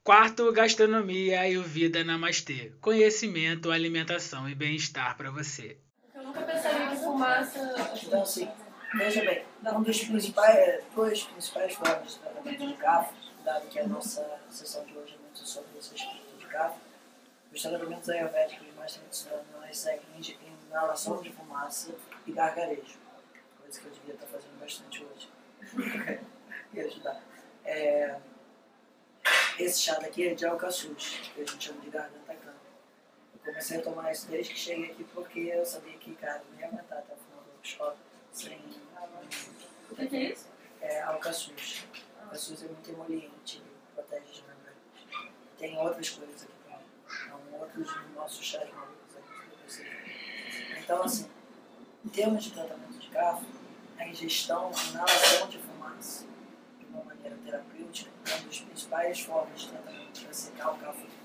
Quarto, gastronomia, Ayurveda, Namastê. Conhecimento, alimentação e bem-estar para você. Eu nunca pensaria que fumaça... Então, assim, veja bem, duas principais formas de tratamento de CAF, dado que a nossa sessão de hoje é muito sobre esse aspecto de CAF, os tratamentos ayurvédicos mais tradicionais seguem inalação de fumaça e gargarejo, coisa que eu devia estar fazendo bastante hoje. Ia ajudar. Esse chá daqui é de alcaçuz, que a gente chama de garganta cana. Eu comecei a tomar isso desde que cheguei aqui porque eu sabia que, cara, não ia aguentar até o final do workshop sem... O que é isso? É alcaçuz. Alcaçuz é muito emoliente, protege de membranas. Tem outras coisas aqui também. São outros nossos chás malucos aqui. Então, assim, em termos de tratamento de CAF, a ingestão, a inalação de fumaça de uma maneira terapêutica é uma das principais formas de tratamento para secar o CAF do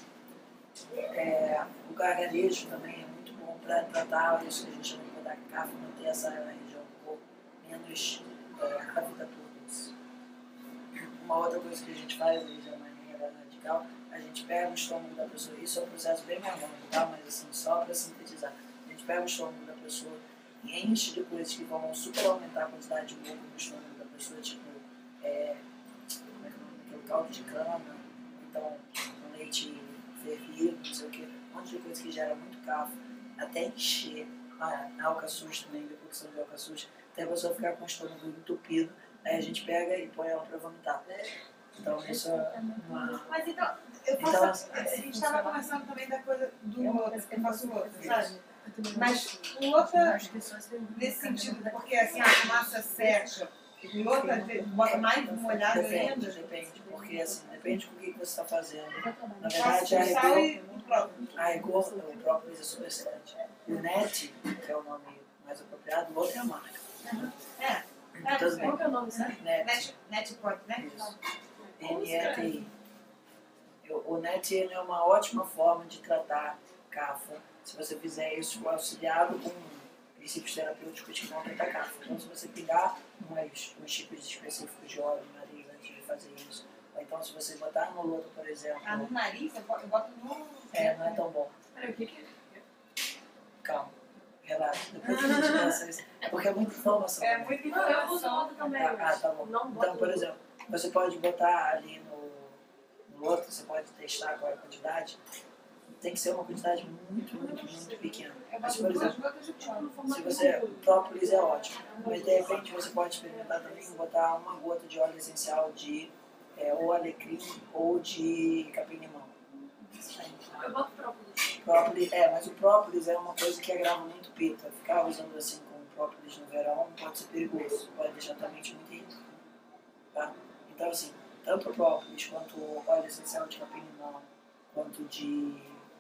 pulmão. O gargarejo também é muito bom para tratar isso que a gente chama de dar CAF, manter essa região do corpo menos ávida por isso. Uma outra coisa que a gente faz aí de maneira radical, a gente pega o estômago da pessoa, isso é um processo bem mais longo, tá? Mas assim, só para sintetizar, a gente pega o estômago da pessoa e enche de coisas que vão super aumentar a quantidade de muco no estômago da pessoa, tipo, como é que é o nome daquele caldo de cana, então, um leite fervido, não sei o que, um monte de coisa que gera muito cafo, até encher a alcaçuz também, depois de alcaçuz, até a pessoa ficar com o estômago entupido, aí a gente pega e põe ela para vomitar. Então, isso é uma... Mas então, a gente estava conversando também da coisa do outro, que eu faço o outro, sabe? Mas o outro, nesse sentido, porque assim, a fumaça seca, e outra bota mais molhado ainda. Depende, porque assim, depende do que você está fazendo. Na Faço verdade, sal e o próprio. a rigor, o própolis é super excelente. O NET, que é o nome mais apropriado, o outro é a marca. Tudo bem. Qual que é o nome, sabe? Netpod, né? NETI. O NET ele é uma ótima forma de tratar CAFA, se você fizer isso auxiliado com princípios terapêuticos que vão tratar CAFA. Então, se você pegar uns tipos específicos de óleo no nariz antes de fazer isso, ou então se você botar no lodo, por exemplo... Ah, no nariz? Eu boto no... não é tão bom. Peraí, o que é? Calma. Relaxa. Depois a gente passa isso. É porque é muita informação. É muito Não, eu uso modo também. Tá bom. Não Então, por exemplo, você pode botar ali no outro, você pode testar qual é a quantidade. Tem que ser uma quantidade muito pequena. Mas, por exemplo, se você... Própolis é ótimo. Mas, de repente, você pode experimentar também botar uma gota de óleo essencial de ou alecrim ou de capim-limão. Eu boto própolis. Própolis, mas o própolis é uma coisa que agrava muito pita. Ficar usando assim com própolis no verão pode ser perigoso, pode deixar a mente muito irritada. Tá? Então, assim, tanto o própolis quanto o óleo essencial de capim-limão, quanto de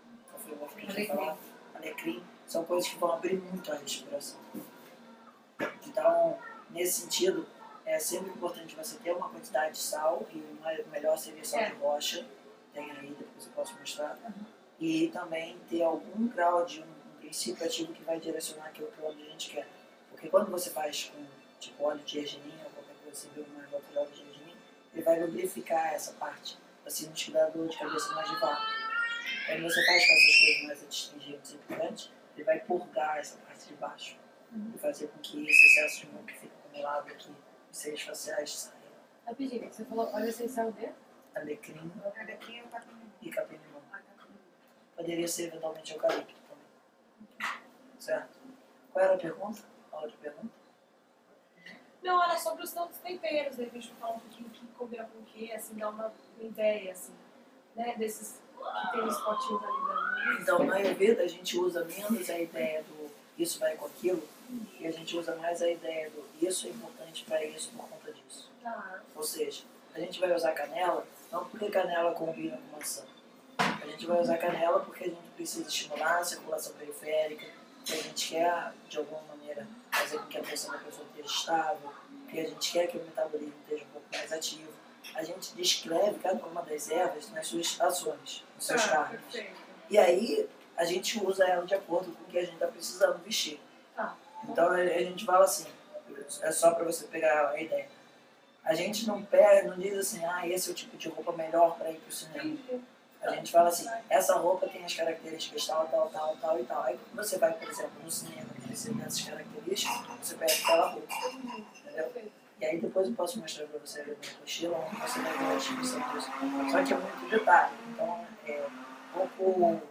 alecrim, são coisas que vão abrir muito a respiração. Então, nesse sentido, é sempre importante você ter uma quantidade de sal, e o melhor seria sal de rocha, tem aí, depois eu posso mostrar, e também ter algum grau de um princípio ativo que vai direcionar aquilo que a gente quer. Porque quando você faz com tipo óleo de arginina ou qualquer coisa, você vê uma gota de óleo de arginina, ele vai lubrificar essa parte, assim, não te dá dor de cabeça mais devagar. Quando você faz com essas coisas mais astringentes e picantes, ele vai purgar essa parte de baixo e fazer com que esse excesso de muco que fica acumulado aqui nos seios faciais saia. Rapidinho, você falou óleo essencial de? Alecrim Alecrim ou capim-limão? e capim-limão. Poderia ser eventualmente eucalipto também. Certo? Qual era a pergunta? A outra pergunta? Não, era sobre os tantos temperos, de repente falar um pouquinho o que combina com o que, assim, dar uma ideia, assim, né, desses que tem os potinhos ali da... Então, na Ayurveda a gente usa menos a ideia do isso vai com aquilo, e a gente usa mais a ideia do isso é importante para isso por conta disso. Ah. Ou seja, a gente vai usar canela, não porque canela combina com maçã. A gente vai usar canela porque a gente precisa estimular a circulação periférica, que a gente quer, de alguma maneira, fazer com que a pressão da pessoa esteja estável, que a gente quer que o metabolismo esteja um pouco mais ativo. A gente descreve cada uma das ervas nas suas ações, nos seus cargos. E aí, a gente usa ela de acordo com o que a gente está precisando vestir. Então, a gente fala assim, é só para você pegar a ideia. A gente não pega, não diz assim, esse é o tipo de roupa melhor para ir pro cinema. A gente fala assim, essa roupa tem as características tal, tal, tal, tal e tal. Aí quando você vai, por exemplo, no cinema que precisa dessas características, você pega aquela roupa. Entendeu? E aí depois eu posso mostrar para você ver na mochila, onde você vai ver a descrição disso. Só que é muito detalhe. Então é um pouco.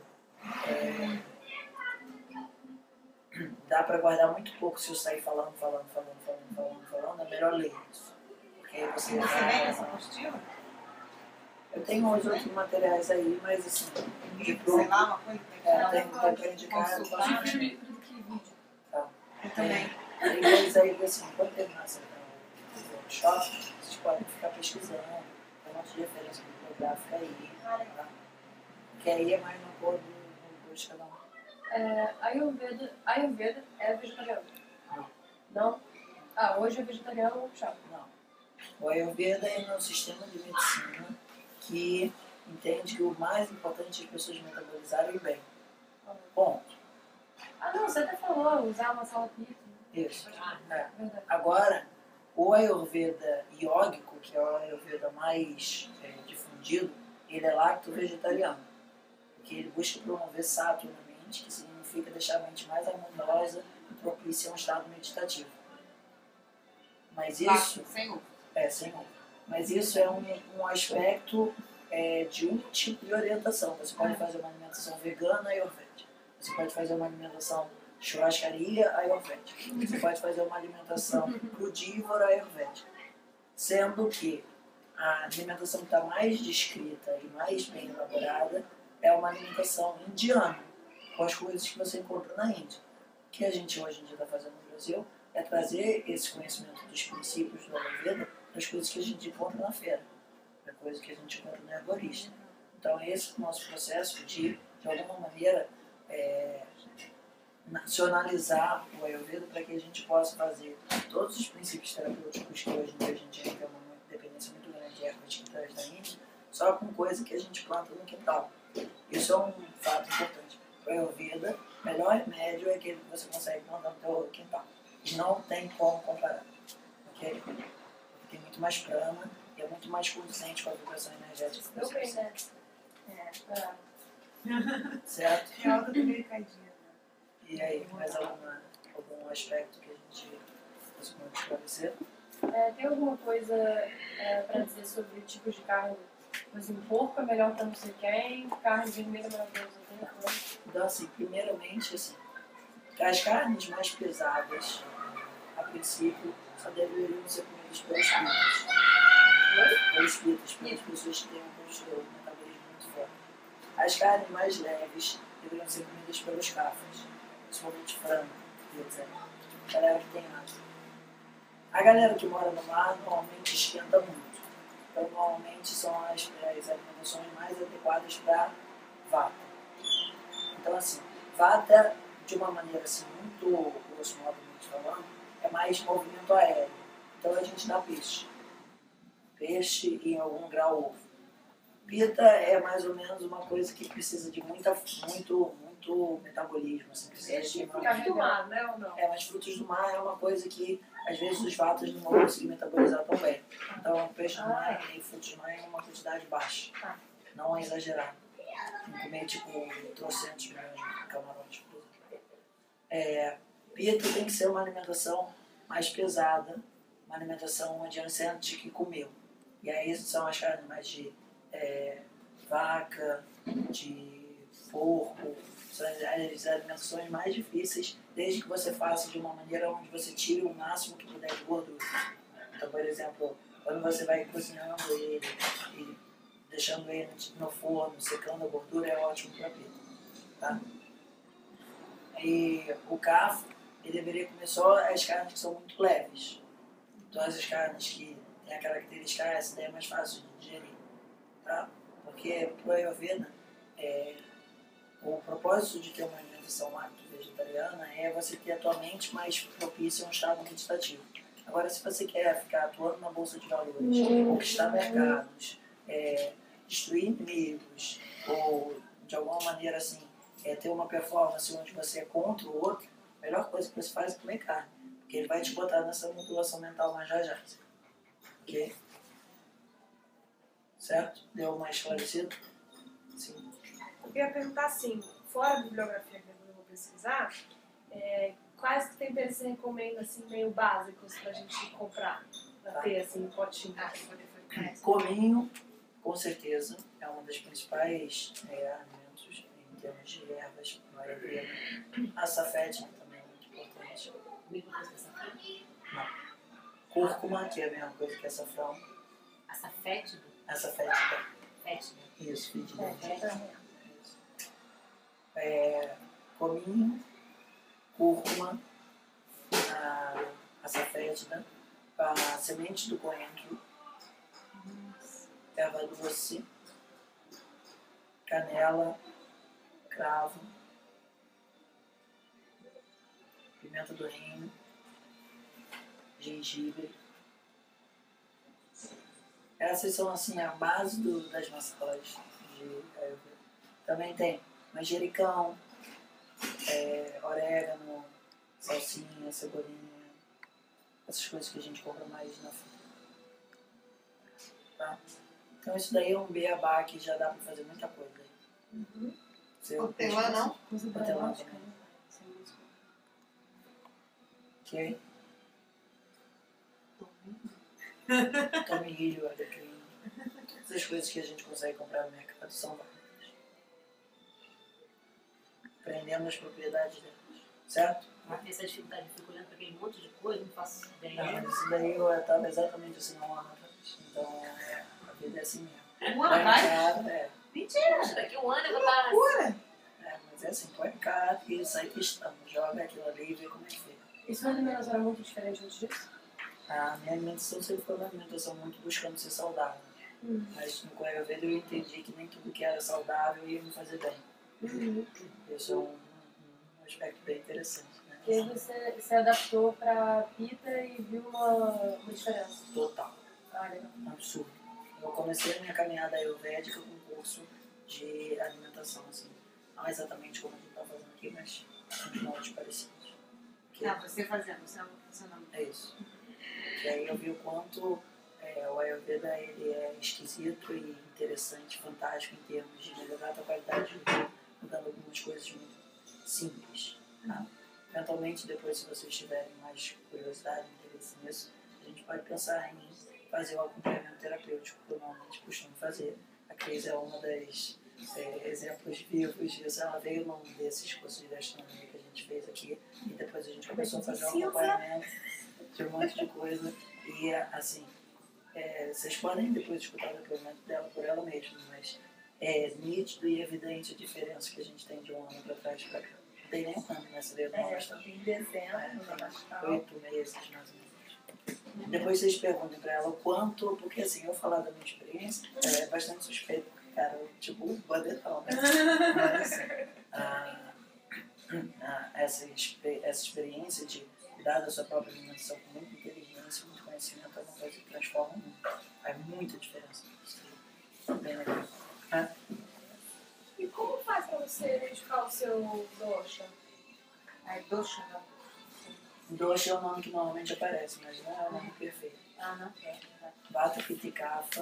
Dá para guardar muito pouco se eu sair falando, é melhor ler isso. Porque você Você vem essa apostila? Eu tenho uns outros materiais aí, mas assim. Livro, sei lá, uma coisa. Tem para indicar. Eu prefiro livro do que vídeo. Tá. Eu também. Mas aí, assim, quando terminar essa workshop, vocês podem ficar pesquisando, tem um monte de referência bibliográfica aí. Tá? Que aí é mais no gosto de cada um. Ayurveda é vegetariano? Não? Hoje é vegetariano ou workshop? Não. O Ayurveda é um sistema de medicina que entende que o mais importante é as pessoas metabolizarem bem. Ponto. Não, você até falou, usar uma salapita. Isso. Verdade. Agora, o Ayurveda iógico, que é o Ayurveda mais difundido, ele é lacto-vegetariano. Porque ele busca promover sattva na mente, que significa deixar a mente mais harmoniosa e propícia a um estado meditativo. Mas isso... Sem ovo. Sem ovo. Mas isso é um aspecto de um tipo de orientação. Você pode fazer uma alimentação vegana ayurvédica. Você pode fazer uma alimentação churrascaria ayurvédica. Você pode fazer uma alimentação crudívora ayurvédica. Sendo que a alimentação que está mais descrita e mais bem elaborada é uma alimentação indiana, com as coisas que você encontra na Índia. O que a gente hoje em dia está fazendo no Brasil é trazer esse conhecimento dos princípios do Ayurveda das coisas que a gente encontra na feira, das coisas que a gente encontra no herborista. Então esse é o nosso processo de alguma maneira, nacionalizar o Ayurveda para que a gente possa fazer todos os princípios terapêuticos que hoje em dia a gente tem uma dependência muito grande de ervas que traz da Índia, só com coisa que a gente planta no quintal. Isso é um fato importante. O Ayurveda, o melhor remédio é aquele que você consegue plantar no seu quintal. E não tem como comparar. Okay? Tem muito mais prana e é muito mais condizente com a vibração energética que você precisa. Certo? É algo do meio caidinha. E aí, mais algum aspecto que a gente pode esclarecer? Tem alguma coisa para dizer sobre tipos de carne? Por exemplo, porco é melhor para não sei quem, carne vermelha é melhor para não sei quem. Então, assim, primeiramente, assim, as carnes mais pesadas, a princípio, só deveriam ser comidas pelos pitas. Pelos pitas, pelas pessoas que têm um metabolismo muito forte. As carnes mais leves deveriam ser comidas pelos cafres, principalmente frango, etc. A galera que tem asma. A galera que mora no mar normalmente esquenta muito. Então, normalmente são as alimentações mais adequadas para vata. Então, assim, vata, de uma maneira assim, muito grosso modo falando, é mais movimento aéreo. Então, a gente dá peixe. Peixe e em algum grau ovo. Pita é mais ou menos uma coisa que precisa de muito metabolismo. Assim, precisa de frutos do mar, né, ou não? Mas frutos do mar é uma coisa que às vezes os vatas não vão conseguir metabolizar tão bem. Então, o peixe do mar e frutos do mar é uma quantidade baixa. Não é exagerado. Tem que comer tipo 300 milhões de camarões, por exemplo. Pita tem que ser uma alimentação mais pesada, uma alimentação onde você sente que comeu. E aí são as carnes mais de vaca, de porco, são as alimentações mais difíceis, desde que você faça de uma maneira onde você tire o máximo que puder de gordura. Então, por exemplo, quando você vai cozinhando ele e deixando ele no forno, secando a gordura, é ótimo para a pita. Tá? E o cafo, ele deveria comer só as carnes que são muito leves. Todas as carnes que têm a característica, essa daí é mais fácil de digerir. Tá? Porque para o Ayurveda, o propósito de ter uma alimentação lacto-vegetariana é você ter a tua mente mais propícia a um estado meditativo. Agora, se você quer ficar atuando na bolsa de valores, conquistar mercados, destruir inimigos, ou de alguma maneira assim, ter uma performance onde você é contra o outro, a melhor coisa que você faz é comer carne. Porque ele vai te botar nessa manipulação mental mais já. Ok? Certo? Deu mais esclarecido? Sim. Eu queria perguntar assim, fora a bibliografia que eu vou pesquisar, quais temperos você recomenda, assim, meio básicos pra gente comprar? Pra ter, assim, um potinho? Cominho, com certeza, é um dos principais alimentos em termos de ervas no Ayurveda. Açafete também é muito importante. Não. Cúrcuma, que é a mesma coisa que açafrão. Açafétido? Açafétida. Fétida. Isso, fedida. Cominho, cúrcuma, açafétida, a semente do coentro, erva doce, canela, cravo, pimenta do reino, gengibre. Essas são assim a base das massas de Ayurveda. Também tem manjericão, orégano, salsinha, cebolinha, essas coisas que a gente compra mais na feira. Tá? Então isso daí é um beabá que já dá pra fazer muita coisa. Hortelã não? Hortelã também. Ok? Tomilho, alecrim. Essas coisas que a gente consegue comprar no mercado são válidas. Aprendendo as propriedades delas. Certo? Mas essa dificuldade, eu fico olhando para aquele monte de coisa, não faço ideia. Não, mas isso daí eu estava exatamente assim há um ano atrás. Então a vida é assim mesmo. Um ano atrás? Mentira! Daqui a um ano eu vou estar... Loucura! Mas é assim, põe cá e sai testando. Joga aquilo ali e vê como é que fica. E sua alimentação era muito diferente antes disso? A minha alimentação sempre foi uma alimentação muito buscando ser saudável. Mas no Ayurveda eu entendi que nem tudo que era saudável ia me fazer bem. Isso é um aspecto bem interessante. Né? E aí você adaptou pra pita e viu uma diferença? Total. Legal. Absurdo. Eu comecei a minha caminhada ayurvédica com um curso de alimentação, assim. Não exatamente como a gente está fazendo aqui, mas com moldes parecidos. Não, você fazendo, você não. É isso. E aí eu vi o quanto o Ayurveda ele é esquisito e interessante, fantástico em termos de melhorar a tua qualidade de vida, mudando algumas coisas muito simples. Tá? Eventualmente, depois, se vocês tiverem mais curiosidade e interesse nisso, a gente pode pensar em fazer o acompanhamento terapêutico que eu normalmente costumo fazer. A Cris é uma das exemplos vivos disso. Ela veio num desses cursos de gastronomia que a gente fez aqui e depois a gente começou a fazer um acompanhamento de um monte de coisa. E, assim, vocês podem depois escutar o depoimento dela por ela mesma, mas é nítido e evidente a diferença que a gente tem de um ano para trás para cá. Não tem nem um ano nessa veio nova. Em dezembro, 8 meses, mais ou menos. Depois vocês perguntem para ela o quanto, porque assim, eu falar da minha experiência é bastante suspeito, porque, cara, eu, tipo, um bandetão, né? Mas, assim, essa experiência de cuidar da sua própria alimentação com muita inteligência, muito conhecimento, é uma coisa que transforma muito. Faz muita diferença. Bem legal. E como faz pra você identificar o seu dosha? Dosha, não. Dosha é o nome que normalmente aparece, mas não é o nome perfeito. não é. Vata, Pitta e Kapha.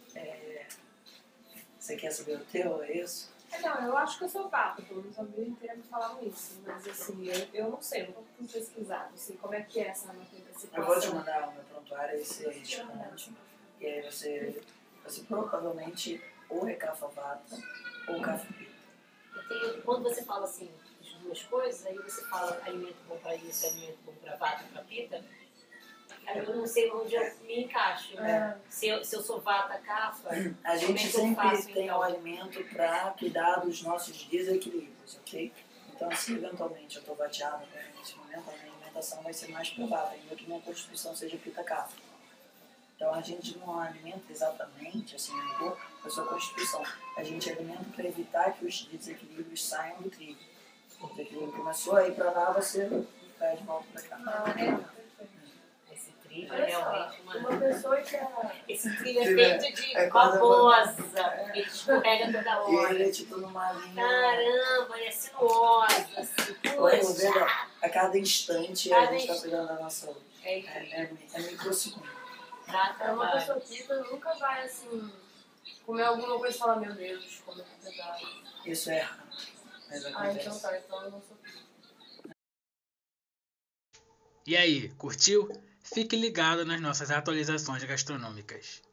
Você quer saber o teu? É isso? Não, eu acho que eu sou vata, pelo menos a vida inteira me falavam isso. Mas assim, eu não sei, eu não vou pesquisar. Não sei como é que é essa situação. Eu vou te mandar o meu prontuário e você responde. E aí você provavelmente ou é Kapha Vata ou Kapha Pitta. Quando você fala assim, as duas coisas, aí você fala alimento bom para isso, alimento bom para vata, para pita, aí eu não sei onde eu me encaixo. Se eu sou vata, kapha, a gente sempre tem um alimento para cuidar dos nossos desequilíbrios, ok? Então, se eventualmente eu estou vateado nesse momento, a minha alimentação vai ser mais provável, ainda que minha constituição seja pita kapha. Então, a gente não alimenta exatamente, assim, a sua constituição. A gente alimenta para evitar que os desequilíbrios saiam do trilho. O desequilíbrio começou a ir para lá, você vai de volta para cá. Esse trilho é realmente uma pessoa que Esse trilho é feito de babosa. Ele escorrega toda E hora. ele é tipo numa linha... Caramba, ele é sinuosa. A cada instante a gente está cuidando da nossa saúde. É microsegundo. trata Uma vários. pessoa pita nunca vai assim comer alguma coisa e falar, meu Deus, como é que pesado. Isso é errado. Mas Ah, então acontece. tá, então eu não sou pita. E aí, curtiu? Fique ligado nas nossas atualizações gastronômicas.